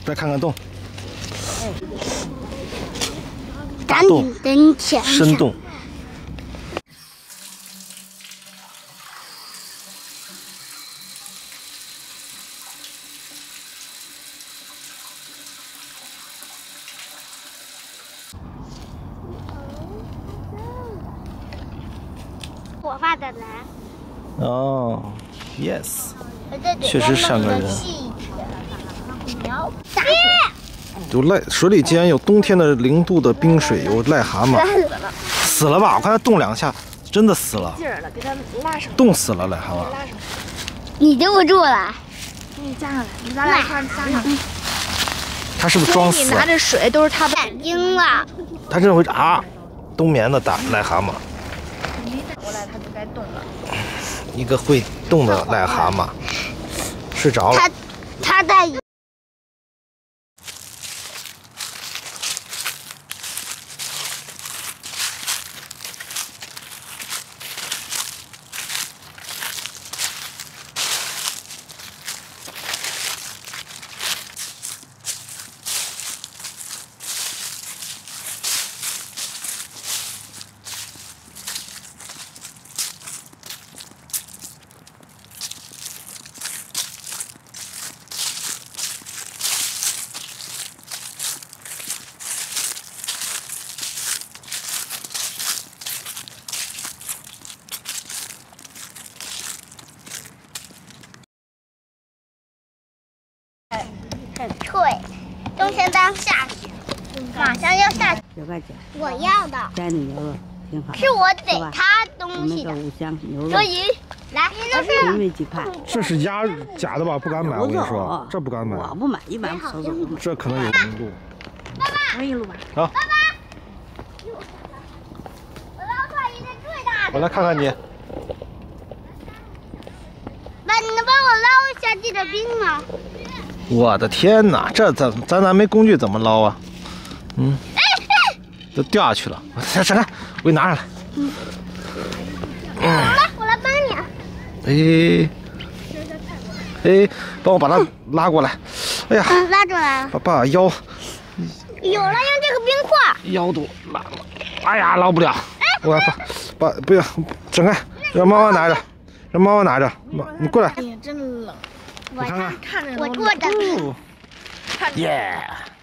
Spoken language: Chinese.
再看看洞。 大洞， 深洞。 我画的蓝。 哦 ，yes， 确实像个人。有水里竟然有冬天的0度的冰水，有癞蛤蟆。死了吧？我看它动2下，真的死了。 劲儿了，给它拉上。 冻死了，癞蛤蟆。 你兜不住了。 给你加上来，你咱俩一块加上。 它是不是装死？ 你拿着水都是它眼睛了。 它真的会啊！冬眠的大癞蛤蟆。 过来，它就该动了。 一个会动的癞蛤蟆睡着了。 它在。很脆，冬天当下雪，马上要下雪。 9块钱， 我要的家里牛肉挺好， 是我给他东西的， 五香牛肉， 所以来， 因为几块。 这是假的吧？不敢买，我跟你说，这不敢买。 我不买，一般收走不买。 这可能有纹路。 我给你录吧。 好。 我捞出来一个最大的。 我来看看你。 爸，你能帮我捞一下这个冰吗？ 我的天哪，这咱没工具怎么捞啊？都掉下去了。闪开，我给你拿上来。 我来帮你。 哎，帮我把它拉过来。哎呀， 拉出来了。 把腰。 有了，用这个冰块。 腰都拉了。哎呀，捞不了。我要不要整开，让妈妈拿着，让妈妈拿着。你过来。 哎呀，真冷。 我看看， 我做的冰。 耶。